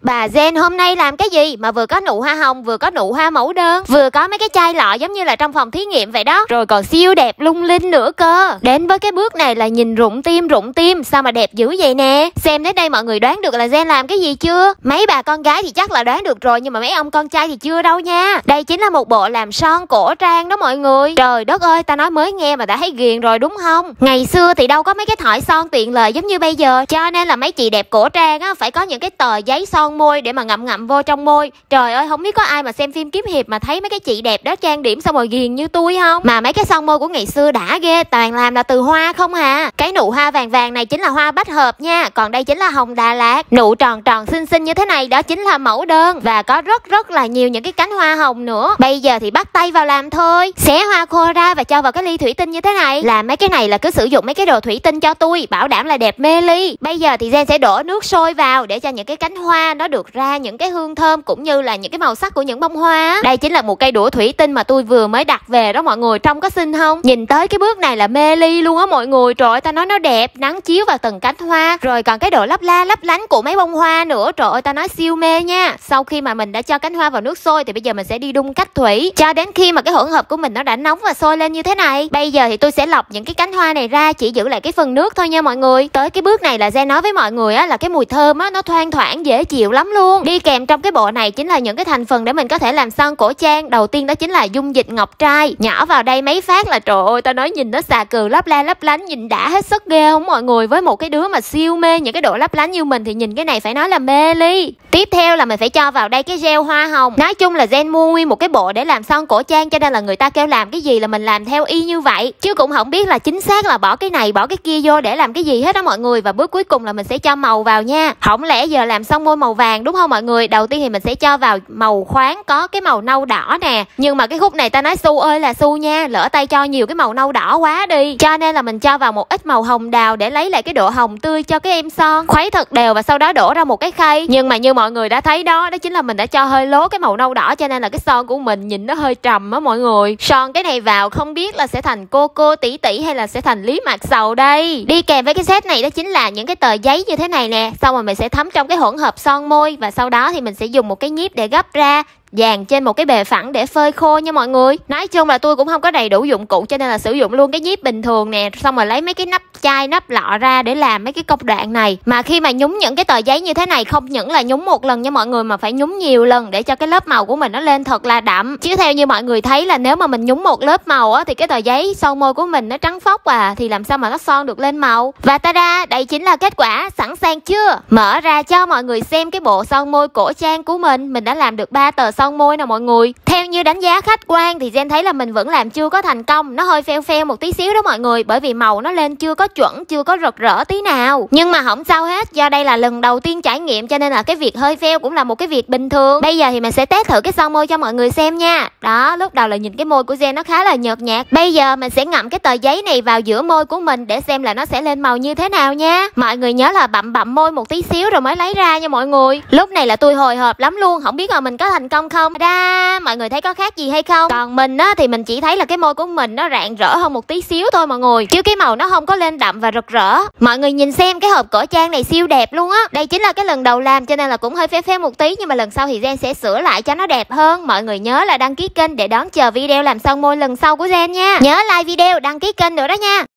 Bà Jen hôm nay làm cái gì mà vừa có nụ hoa hồng, vừa có nụ hoa mẫu đơn, vừa có mấy cái chai lọ giống như là trong phòng thí nghiệm vậy đó, rồi còn siêu đẹp lung linh nữa cơ. Đến với cái bước này là nhìn rụng tim, sao mà đẹp dữ vậy nè. Xem đến đây mọi người đoán được là Jen làm cái gì chưa? Mấy bà con gái thì chắc là đoán được rồi, nhưng mà mấy ông con trai thì chưa đâu nha. Đây chính là một bộ làm son cổ trang đó mọi người. Trời đất ơi, ta nói mới nghe mà đã thấy ghiền rồi đúng không? Ngày xưa thì đâu có mấy cái thỏi son tiện lợi giống như bây giờ, cho nên là mấy chị đẹp cổ trang á phải có những cái tờ giấy son môi để mà ngậm vô trong môi. Trời ơi, không biết có ai mà xem phim kiếm hiệp mà thấy mấy cái chị đẹp đó trang điểm xong rồi ghiền như tôi không? Mà mấy cái son môi của ngày xưa đã ghê, toàn làm là từ hoa không à. Cái nụ hoa vàng vàng này chính là hoa bách hợp nha, còn đây chính là hồng Đà Lạt. Nụ tròn tròn xinh như thế này đó chính là mẫu đơn, và có rất là nhiều những cái cánh hoa hồng nữa. Bây giờ thì bắt tay vào làm thôi. Xé hoa khô ra và cho vào cái ly thủy tinh như thế này. Làm mấy cái này là cứ sử dụng mấy cái đồ thủy tinh cho tôi, bảo đảm là đẹp mê ly. Bây giờ thì Jen sẽ đổ nước sôi vào để cho những cái cánh hoa nó được ra những cái hương thơm cũng như là những cái màu sắc của những bông hoa. Đây chính là một cây đũa thủy tinh mà tôi vừa mới đặt về đó mọi người, trông có xinh không? Nhìn tới cái bước này là mê ly luôn á mọi người. Trời ơi, ta nói nó đẹp, nắng chiếu vào từng cánh hoa, rồi còn cái độ lấp la lấp lánh của mấy bông hoa nữa. Trời ơi, ta nói siêu mê nha. Sau khi mà mình đã cho cánh hoa vào nước sôi thì bây giờ mình sẽ đi đun cách thủy cho đến khi mà cái hỗn hợp của mình nó đã nóng và sôi lên như thế này. Bây giờ thì tôi sẽ lọc những cái cánh hoa này ra, chỉ giữ lại cái phần nước thôi nha mọi người. Tới cái bước này là Jen nói với mọi người á là cái mùi thơm á nó thoang thoảng dễ chịu lắm luôn. Đi kèm trong cái bộ này chính là những cái thành phần để mình có thể làm son cổ trang. Đầu tiên đó chính là dung dịch ngọc trai, nhỏ vào đây mấy phát là trời ơi, ta nói nhìn nó xà cừ lấp la lấp lánh, nhìn đã hết sức ghê không mọi người. Với một cái đứa mà siêu mê những cái độ lấp lánh như mình thì nhìn cái này phải nói là mê ly. Tiếp theo là mình phải cho vào đây cái gel hoa hồng. Nói chung là Jen mua nguyên một cái bộ để làm son cổ trang, cho nên là người ta kêu làm cái gì là mình làm theo y như vậy, chứ cũng không biết là chính xác là bỏ cái này bỏ cái kia vô để làm cái gì hết đó mọi người. Và bước cuối cùng là mình sẽ cho màu vào nha. Không lẽ giờ làm son môi màu vàng đúng không mọi người? Đầu tiên thì mình sẽ cho vào màu khoáng, có cái màu nâu đỏ nè, nhưng mà cái khúc này ta nói su ơi là su nha, lỡ tay cho nhiều cái màu nâu đỏ quá đi, cho nên là mình cho vào một ít màu hồng đào để lấy lại cái độ hồng tươi cho cái em son. Khuấy thật đều và sau đó đổ ra một cái khay. Nhưng mà như mọi người đã thấy đó, đó chính là mình đã cho hơi lố cái màu nâu đỏ, cho nên là cái son của mình nhìn nó hơi trầm á mọi người. Son cái này vào không biết là sẽ thành cô tỷ tỷ hay là sẽ thành Lý Mạc Sầu đây. Đi kèm với cái set này đó chính là những cái tờ giấy như thế này nè, xong rồi mình sẽ thấm trong cái hỗn hợp son môi, và sau đó thì mình sẽ dùng một cái nhíp để gấp ra, dàn trên một cái bề phẳng để phơi khô nha mọi người. Nói chung là tôi cũng không có đầy đủ dụng cụ cho nên là sử dụng luôn cái nhíp bình thường nè, xong rồi lấy mấy cái nắp chai nắp lọ ra để làm mấy cái công đoạn này. Mà khi mà nhúng những cái tờ giấy như thế này không những là nhúng một lần nha mọi người, mà phải nhúng nhiều lần để cho cái lớp màu của mình nó lên thật là đậm. Chứ theo như mọi người thấy là nếu mà mình nhúng một lớp màu á thì cái tờ giấy son môi của mình nó trắng phóc à, thì làm sao mà nó son được lên màu. Và ta-da, đây chính là kết quả. Sẵn sàng chưa? Mở ra cho mọi người xem cái bộ son môi cổ trang của mình. Mình đã làm được 3 tờ son môi nè mọi người. Theo như đánh giá khách quan thì Jen thấy là mình vẫn làm chưa có thành công, nó hơi pheo một tí xíu đó mọi người, bởi vì màu nó lên chưa có chuẩn, chưa có rực rỡ tí nào. Nhưng mà không sao hết, do đây là lần đầu tiên trải nghiệm cho nên là cái việc hơi pheo cũng là một cái việc bình thường. Bây giờ thì mình sẽ test thử cái son môi cho mọi người xem nha. Đó, lúc đầu là nhìn cái môi của Jen nó khá là nhợt nhạt. Bây giờ mình sẽ ngậm cái tờ giấy này vào giữa môi của mình để xem là nó sẽ lên màu như thế nào nha. Mọi người nhớ là bặm môi một tí xíu rồi mới lấy ra nha mọi người. Lúc này là tôi hồi hộp lắm luôn, không biết là mình có thành công không. Mọi người thấy có khác gì hay không? Còn mình á thì mình chỉ thấy là cái môi của mình nó rạng rỡ hơn một tí xíu thôi mọi người, chứ cái màu nó không có lên đậm và rực rỡ. Mọi người nhìn xem cái hộp cổ trang này siêu đẹp luôn á. Đây chính là cái lần đầu làm cho nên là cũng hơi phép một tí, nhưng mà lần sau thì Jen sẽ sửa lại cho nó đẹp hơn. Mọi người nhớ là đăng ký kênh để đón chờ video làm son môi lần sau của Jen nha. Nhớ like video, đăng ký kênh nữa đó nha.